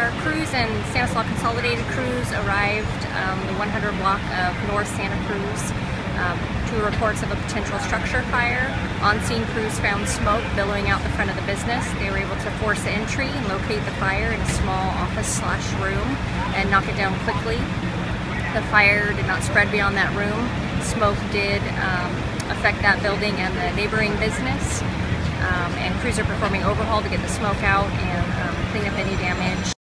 Our Cruz and Stanislaus Consolidated crews arrived the 100 block of North Santa Cruz to reports of a potential structure fire. On-scene crews found smoke billowing out the front of the business. They were able to force entry and locate the fire in a small office/room and knock it down quickly. The fire did not spread beyond that room. Smoke did affect that building and the neighboring business. And crews are performing overhaul to get the smoke out and clean up any damage.